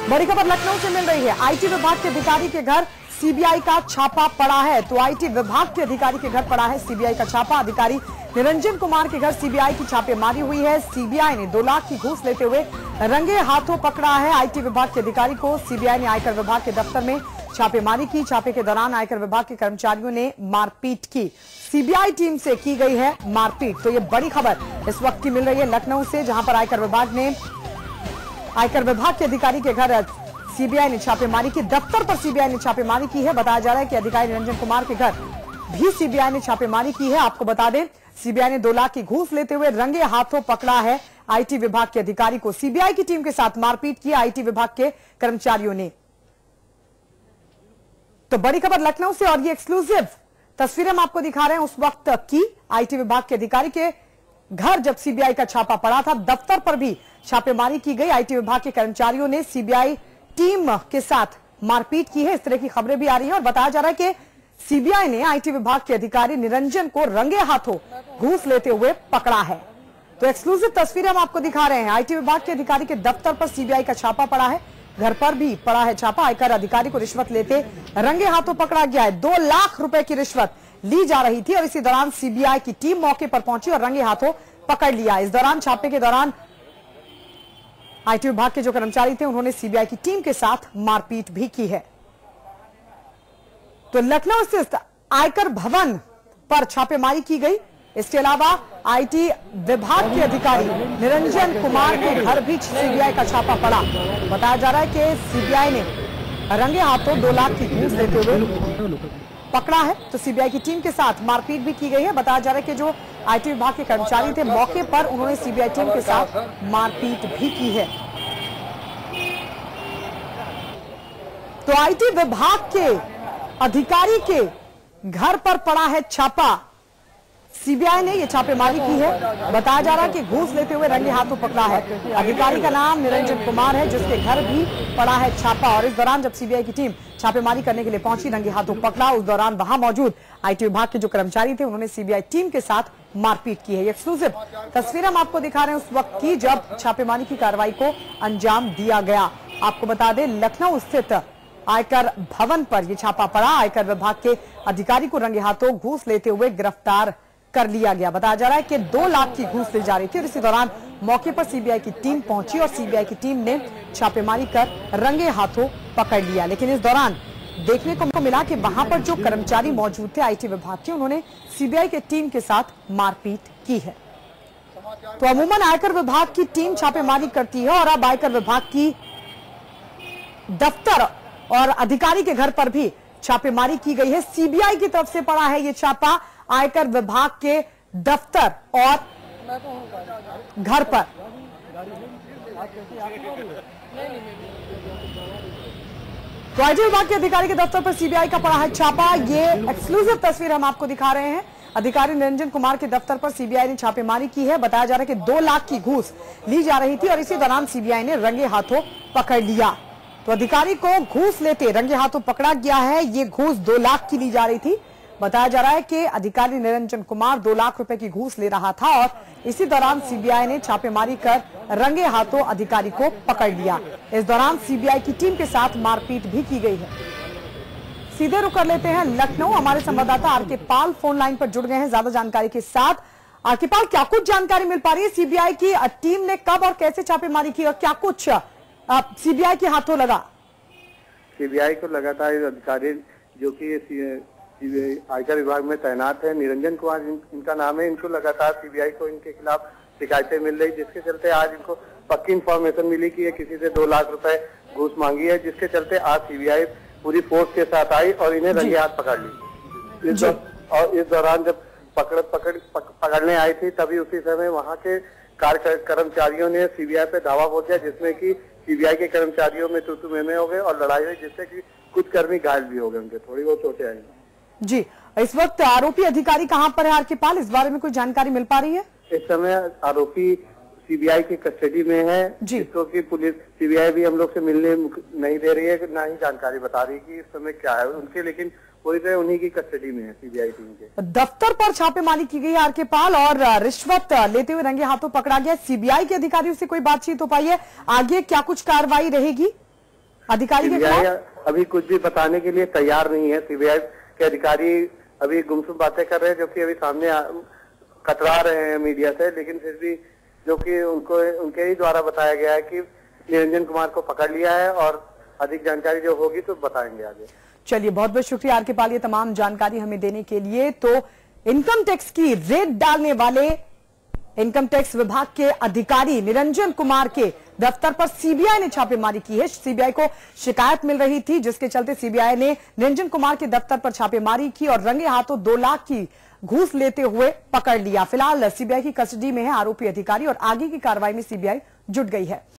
बड़ी खबर लखनऊ से मिल रही है। आईटी विभाग के अधिकारी के घर सीबीआई का छापा पड़ा है। तो आईटी विभाग के अधिकारी के घर पड़ा है सीबीआई का छापा। अधिकारी निरंजन कुमार के घर सीबीआई की छापेमारी हुई है। सीबीआई ने 2 लाख की घूस लेते हुए रंगे हाथों पकड़ा है आईटी विभाग के अधिकारी को। सीबीआई ने आयकर विभाग के दफ्तर में छापेमारी की। छापे के दौरान आयकर विभाग के कर्मचारियों ने मारपीट की। सीबीआई टीम से की गई है मारपीट। तो ये बड़ी खबर इस वक्त की मिल रही है लखनऊ से, जहां पर आयकर विभाग के अधिकारी के घर सीबीआई ने छापेमारी की। दफ्तर पर सीबीआई ने छापेमारी की है। बताया जा रहा है कि अधिकारी निरंजन कुमार के घर भी सीबीआई ने छापेमारी की है। आपको बता दें, सीबीआई ने 2 लाख की घूस लेते हुए रंगे हाथों पकड़ा है आईटी विभाग के अधिकारी को। सीबीआई की टीम के साथ मारपीट की आईटी विभाग के कर्मचारियों ने। तो बड़ी खबर लखनऊ से, और ये एक्सक्लूसिव तस्वीरें हम आपको दिखा रहे हैं उस वक्त की। आईटी विभाग के अधिकारी के घर जब सीबीआई का छापा पड़ा था, दफ्तर पर भी छापेमारी की गई। आईटी विभाग के कर्मचारियों ने सीबीआई टीम के साथ मारपीट की है। इस तरह की खबरें भी आ रही हैं और बताया जा रहा है कि सीबीआई ने आईटी विभाग के अधिकारी निरंजन को रंगे हाथों घूस लेते हुए पकड़ा है। तो एक्सक्लूसिव तस्वीरें हम आपको दिखा रहे हैं। आईटी विभाग के अधिकारी के दफ्तर पर सीबीआई का छापा पड़ा है, घर पर भी पड़ा है छापा। आयकर अधिकारी को रिश्वत लेते रंगे हाथों पकड़ा गया है। 2 लाख रुपए की रिश्वत ली जा रही थी और इसी दौरान सीबीआई की टीम मौके पर पहुंची और रंगे हाथों पकड़ लिया। इस दौरान छापे के दौरान आईटी विभाग के जो कर्मचारी थे उन्होंने सीबीआई की टीम के साथ मारपीट भी की है। तो लखनऊ स्थित आयकर भवन पर छापेमारी की गई। इसके अलावा आईटी विभाग के अधिकारी निरंजन कुमार के घर भी सीबीआई का छापा पड़ा। बताया जा रहा है कि सीबीआई ने रंगे हाथों 2 लाख की घूस लेते हुए पकड़ा है। तो सीबीआई की टीम के साथ मारपीट भी की गई है। बताया जा रहा है कि जो आईटी विभाग के कर्मचारी थे मौके पर, उन्होंने सीबीआई टीम के साथ मारपीट भी की है। तो आईटी विभाग के अधिकारी के घर पर पड़ा है छापा। सीबीआई ने यह छापेमारी की है। बताया जा रहा है कि घूस लेते हुए रंगे हाथों पकड़ा है। अधिकारी का नाम निरंजन कुमार है, जिसके घर भी पड़ा है छापा। और इस दौरान जब सीबीआई की टीम छापेमारी करने के लिए पहुंची, रंगे हाथों पकड़ा। उस दौरान वहां मौजूद आईटी विभाग के जो कर्मचारी थे उन्होंने सीबीआई टीम के साथ मारपीट की है। ये एक्सक्लूसिव तस्वीर हम आपको दिखा रहे हैं उस वक्त की जब छापेमारी की कार्रवाई को अंजाम दिया गया। आपको बता दें, लखनऊ स्थित आयकर भवन पर यह छापा पड़ा। आयकर विभाग के अधिकारी को रंगे हाथों घूस लेते हुए गिरफ्तार कर लिया गया। बताया जा रहा है कि 2 लाख की घूस ली जा रही थी और इसी दौरान मौके पर सीबीआई की टीम पहुंची और सीबीआई की टीम ने छापेमारी कर रंगे हाथों पकड़ लिया। लेकिन इस दौरान देखने को मिला कि वहां पर जो कर्मचारी मौजूद थे आईटी विभाग के, उन्होंने सीबीआई की टीम के साथ मारपीट की है। तो अमूमन आयकर विभाग की टीम छापेमारी करती है और अब आयकर विभाग की दफ्तर और अधिकारी के घर पर भी छापेमारी की गई है। सीबीआई की तरफ से पड़ा है ये छापा आयकर विभाग के दफ्तर और घर पर। तो आईटी विभाग के अधिकारी के दफ्तर पर सीबीआई का पड़ा है छापा। ये एक्सक्लूसिव तस्वीर हम आपको दिखा रहे हैं। अधिकारी निरंजन कुमार के दफ्तर पर सीबीआई ने छापेमारी की है। बताया जा रहा है कि 2 लाख की घूस ली जा रही थी और इसी दौरान सीबीआई ने रंगे हाथों पकड़ लिया। तो अधिकारी को घूस लेते रंगे हाथों पकड़ा गया है। ये घूस 2 लाख की ली जा रही थी। बताया जा रहा है कि अधिकारी निरंजन कुमार 2 लाख रुपए की घूस ले रहा था और इसी दौरान सीबीआई ने छापेमारी कर रंगे हाथों अधिकारी को पकड़ लिया। इस दौरान सीबीआई की टीम के साथ मारपीट भी की गई है। सीधे रुक कर लेते हैं लखनऊ। हमारे संवाददाता आर के पाल फोन लाइन पर जुड़ गए हैं ज्यादा जानकारी के साथ। आर के पाल, क्या कुछ जानकारी मिल पा रही है? सीबीआई की टीम ने कब और कैसे छापेमारी की और क्या कुछ सीबीआई के हाथों लगा? सीबीआई को लगातार अधिकारी जो कि आयकर विभाग में तैनात है, निरंजन कुमार इनका नाम है, इनको लगातार सीबीआई को इनके खिलाफ शिकायतें मिल रही, जिसके चलते आज इनको पक्की इन्फॉर्मेशन मिली कि ये किसी से 2 लाख रुपए घूस मांगी है, जिसके चलते आज सीबीआई पूरी फोर्स के साथ आई और इन्हें रंगे हाथ पकड़ ली। इस दौरान जब पकड़ने आई थी तभी उसी समय वहाँ के कर्मचारियों ने सीबीआई पे धावा बोल दिया, जिसमें कि सीबीआई के कर्मचारियों में तू में हो गए और लड़ाई हुई, जिससे कि कुछ कर्मी घायल भी हो गए, उनके थोड़ी बहुत चोटें आई। जी, इस वक्त आरोपी अधिकारी कहां पर है आर के पाल? इस बारे में कोई जानकारी मिल पा रही है? इस समय आरोपी सीबीआई की कस्टडी में है, जिसको कि पुलिस सीबीआई भी हम लोग से मिलने नहीं दे रही है, ना ही जानकारी बता रही कि इस समय क्या है उनके, लेकिन पूरी तरह उन्हीं की कस्टडी में है सीबीआई टीम के। दफ्तर पर छापेमारी की गई आर के पाल और रिश्वत लेते हुए रंगे हाथों पकड़ा गया। सीबीआई के अधिकारियों से कोई बातचीत हो पाई है? आगे क्या कुछ कार्रवाई रहेगी? अधिकारी के सीबीआई खिलाफ अभी कुछ भी बताने के लिए तैयार नहीं है। सीबीआई के अधिकारी अभी गुमसुम बातें कर रहे हैं, जो कि अभी सामने कतरा रहे हैं मीडिया से, लेकिन फिर भी जो कि उनके ही द्वारा बताया गया है कि निरंजन कुमार को पकड़ लिया है और अधिक जानकारी जो होगी तो बताएंगे आगे। चलिए, बहुत बहुत शुक्रिया आर के पाल ये तमाम जानकारी हमें देने के लिए। तो इनकम टैक्स की रेड डालने वाले इनकम टैक्स विभाग के अधिकारी निरंजन कुमार के दफ्तर पर सीबीआई ने छापेमारी की है। सीबीआई को शिकायत मिल रही थी, जिसके चलते सीबीआई ने निरंजन कुमार के दफ्तर पर छापेमारी की और रंगे हाथों 2 लाख की घूस लेते हुए पकड़ लिया। फिलहाल सीबीआई की कस्टडी में है आरोपी अधिकारी और आगे की कार्रवाई में सीबीआई जुट गई है।